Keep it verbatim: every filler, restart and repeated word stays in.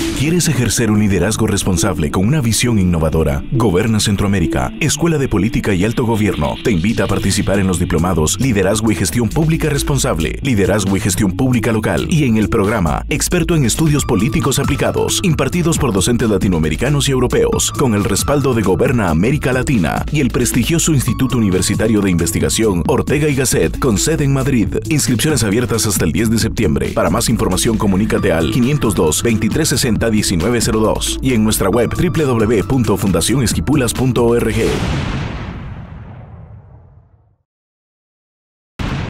¿Quieres ejercer un liderazgo responsable con una visión innovadora? Goberna Centroamérica, Escuela de Política y Alto Gobierno, te invita a participar en los diplomados Liderazgo y Gestión Pública Responsable, Liderazgo y Gestión Pública Local y en el programa Experto en Estudios Políticos Aplicados, impartidos por docentes latinoamericanos y europeos, con el respaldo de Goberna América Latina y el prestigioso Instituto Universitario de Investigación Ortega y Gasset, con sede en Madrid. Inscripciones abiertas hasta el diez de septiembre. Para más información, comunícate al quinientos dos, veintitrés sesenta, diecinueve cero dos y en nuestra web doble u doble u doble u punto fundación esquipulas punto org.